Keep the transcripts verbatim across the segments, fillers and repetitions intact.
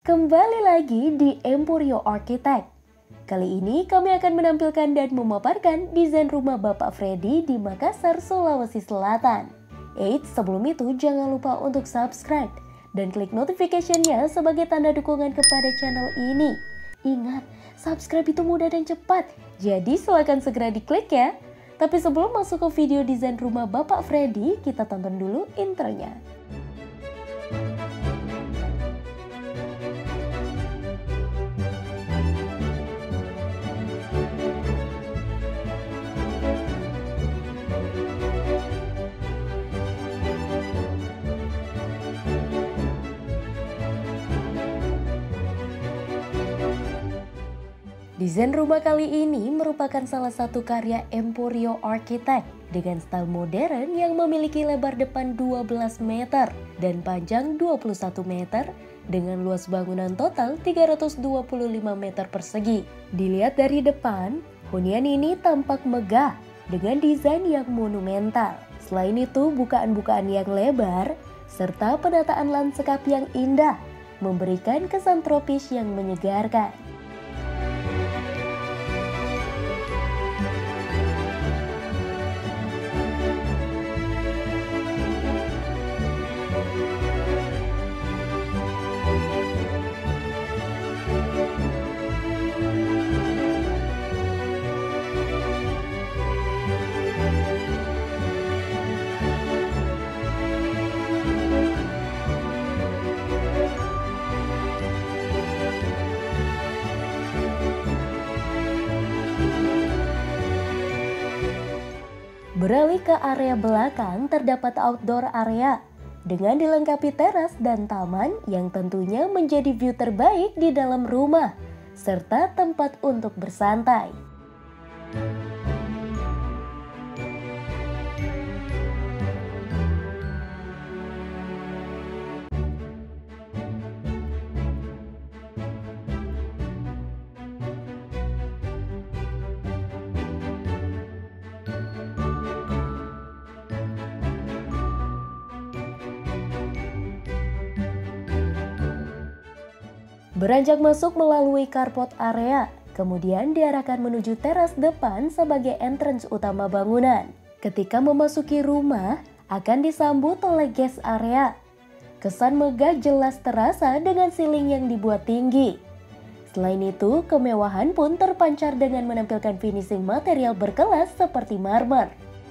Kembali lagi di Emporio Architect. Kali ini kami akan menampilkan dan memaparkan desain rumah Bapak Freddy di Makassar, Sulawesi Selatan. Eits, sebelum itu jangan lupa untuk subscribe dan klik notification-nya sebagai tanda dukungan kepada channel ini. Ingat, subscribe itu mudah dan cepat, jadi silakan segera diklik ya. Tapi sebelum masuk ke video desain rumah Bapak Freddy, kita tonton dulu intronya. Desain rumah kali ini merupakan salah satu karya Emporio Architect dengan style modern yang memiliki lebar depan dua belas meter dan panjang dua puluh satu meter dengan luas bangunan total tiga ratus dua puluh lima meter persegi. Dilihat dari depan, hunian ini tampak megah dengan desain yang monumental. Selain itu, bukaan-bukaan yang lebar serta penataan lanskap yang indah memberikan kesan tropis yang menyegarkan. Beralih ke area belakang, terdapat outdoor area dengan dilengkapi teras dan taman yang tentunya menjadi view terbaik di dalam rumah serta tempat untuk bersantai. Beranjak masuk melalui carport area, kemudian diarahkan menuju teras depan sebagai entrance utama bangunan. Ketika memasuki rumah, akan disambut oleh guest area. Kesan megah jelas terasa dengan ceiling yang dibuat tinggi. Selain itu, kemewahan pun terpancar dengan menampilkan finishing material berkelas seperti marmer.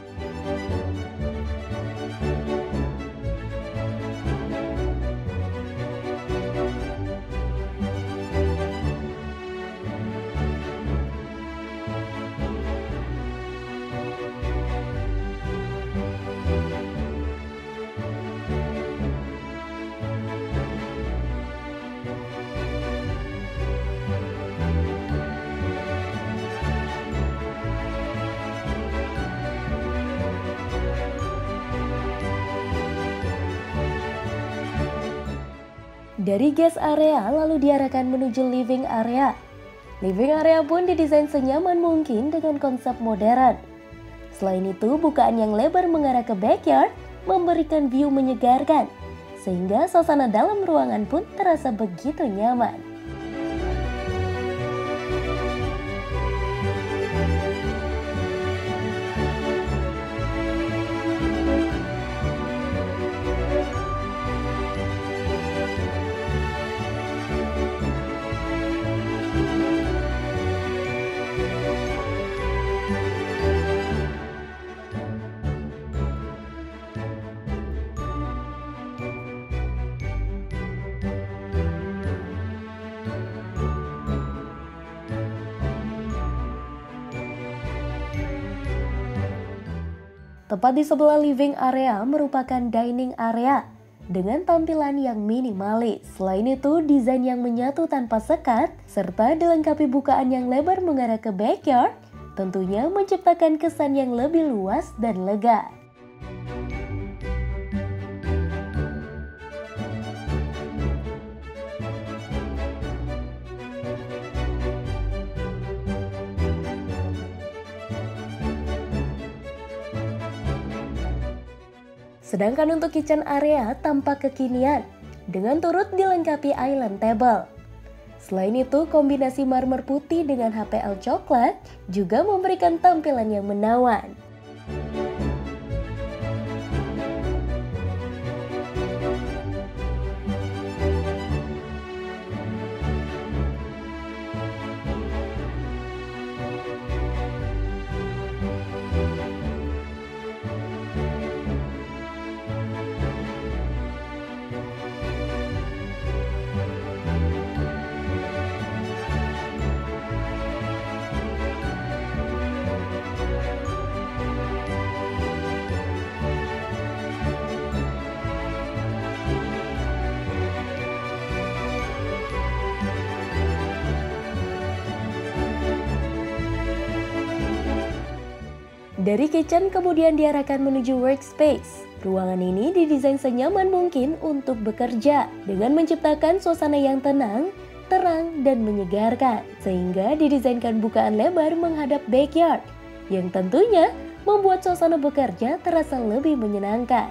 Dari guest area lalu diarahkan menuju living area. Living area pun didesain senyaman mungkin dengan konsep modern. Selain itu, bukaan yang lebar mengarah ke backyard memberikan view menyegarkan, sehingga suasana dalam ruangan pun terasa begitu nyaman. Tepat di sebelah living area merupakan dining area dengan tampilan yang minimalis. Selain itu, desain yang menyatu tanpa sekat serta dilengkapi bukaan yang lebar mengarah ke backyard tentunya menciptakan kesan yang lebih luas dan lega. Sedangkan untuk kitchen area tampak kekinian dengan turut dilengkapi island table. Selain itu, kombinasi marmer putih dengan H P L coklat juga memberikan tampilan yang menawan. Dari kitchen kemudian diarahkan menuju workspace. Ruangan ini didesain senyaman mungkin untuk bekerja dengan menciptakan suasana yang tenang, terang, dan menyegarkan. Sehingga didesainkan bukaan lebar menghadap backyard yang tentunya membuat suasana bekerja terasa lebih menyenangkan.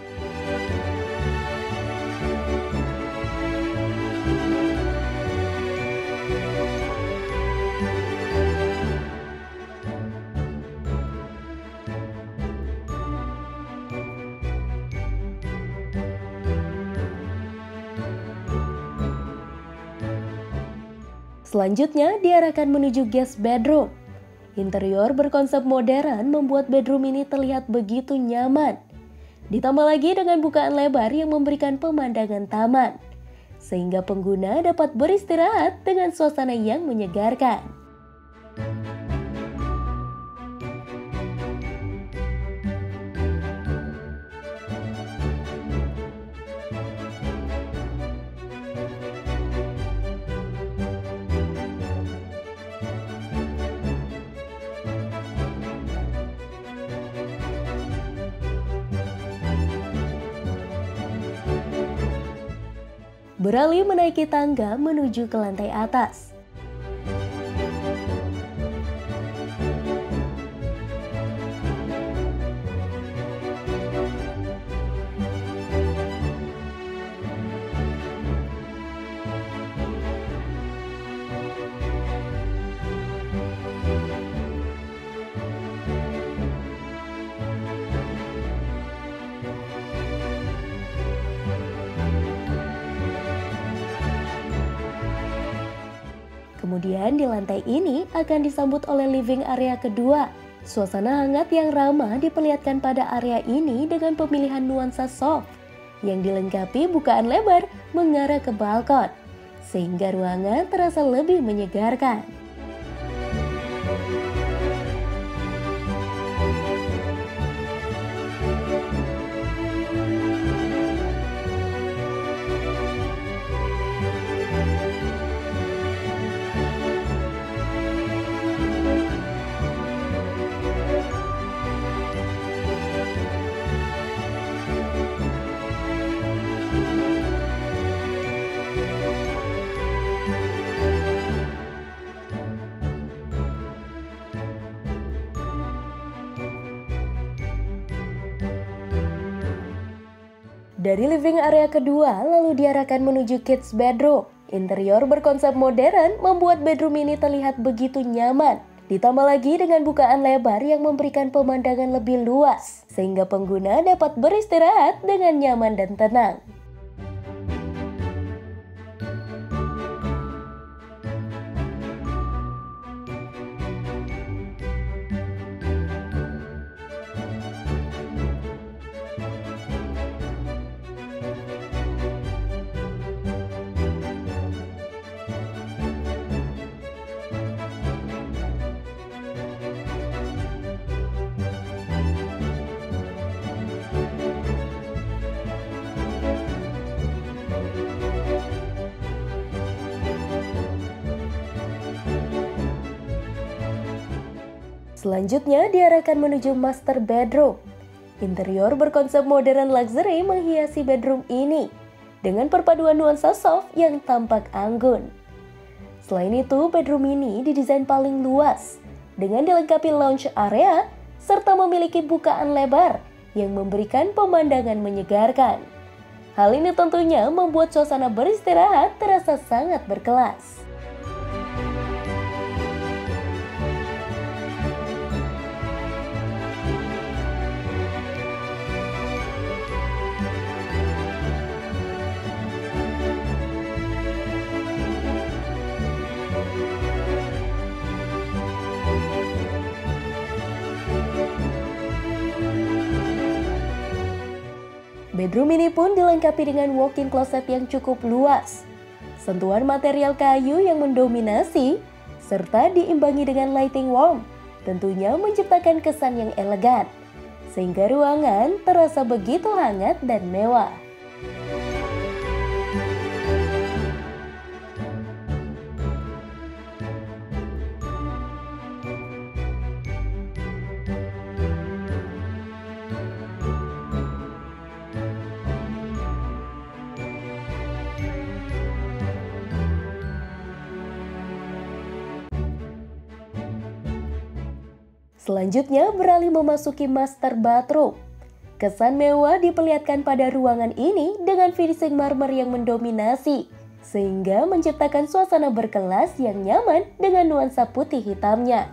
Selanjutnya diarahkan menuju guest bedroom. Interior berkonsep modern membuat bedroom ini terlihat begitu nyaman. Ditambah lagi dengan bukaan lebar yang memberikan pemandangan taman, sehingga pengguna dapat beristirahat dengan suasana yang menyegarkan. Beralih menaiki tangga menuju ke lantai atas. Kemudian di lantai ini akan disambut oleh living area kedua. Suasana hangat yang ramah diperlihatkan pada area ini dengan pemilihan nuansa soft yang dilengkapi bukaan lebar mengarah ke balkon, sehingga ruangan terasa lebih menyegarkan. Dari living area kedua, lalu diarahkan menuju kids bedroom. Interior berkonsep modern membuat bedroom ini terlihat begitu nyaman. Ditambah lagi dengan bukaan lebar yang memberikan pemandangan lebih luas, sehingga pengguna dapat beristirahat dengan nyaman dan tenang. Selanjutnya diarahkan menuju master bedroom. Interior berkonsep modern luxury menghiasi bedroom ini dengan perpaduan nuansa soft yang tampak anggun. Selain itu, bedroom ini didesain paling luas dengan dilengkapi lounge area serta memiliki bukaan lebar yang memberikan pemandangan menyegarkan. Hal ini tentunya membuat suasana beristirahat terasa sangat berkelas. Bedroom ini pun dilengkapi dengan walk-in closet yang cukup luas. Sentuhan material kayu yang mendominasi, serta diimbangi dengan lighting warm, tentunya menciptakan kesan yang elegan, sehingga ruangan terasa begitu hangat dan mewah. Selanjutnya beralih memasuki master bathroom. Kesan mewah diperlihatkan pada ruangan ini dengan finishing marmer yang mendominasi, sehingga menciptakan suasana berkelas yang nyaman dengan nuansa putih hitamnya.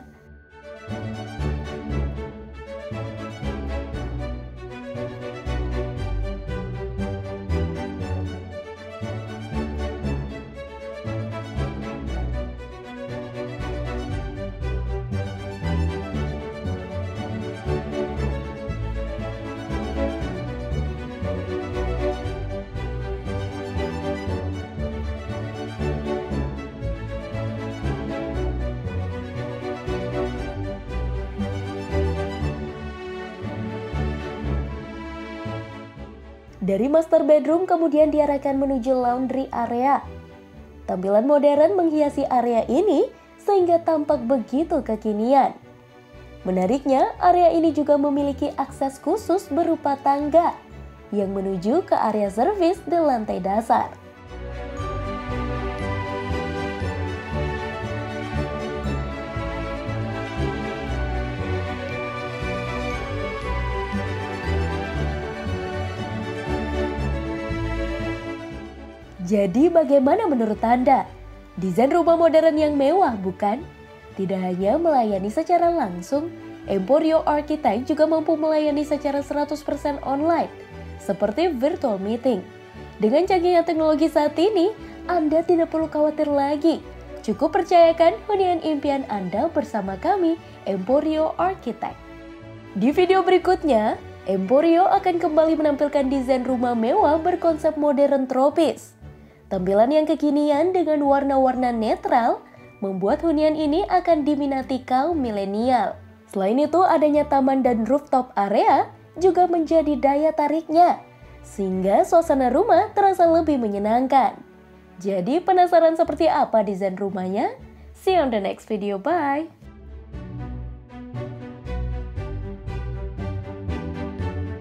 Dari master bedroom kemudian diarahkan menuju laundry area. Tampilan modern menghiasi area ini sehingga tampak begitu kekinian. Menariknya, area ini juga memiliki akses khusus berupa tangga yang menuju ke area servis di lantai dasar. Jadi bagaimana menurut Anda? Desain rumah modern yang mewah bukan? Tidak hanya melayani secara langsung, Emporio Architect juga mampu melayani secara seratus persen online, seperti virtual meeting. Dengan canggihnya teknologi saat ini, Anda tidak perlu khawatir lagi. Cukup percayakan hunian impian Anda bersama kami, Emporio Architect. Di video berikutnya, Emporio akan kembali menampilkan desain rumah mewah berkonsep modern tropis. Tampilan yang kekinian dengan warna-warna netral membuat hunian ini akan diminati kaum milenial. Selain itu, adanya taman dan rooftop area juga menjadi daya tariknya, sehingga suasana rumah terasa lebih menyenangkan. Jadi penasaran seperti apa desain rumahnya? See you on the next video, bye!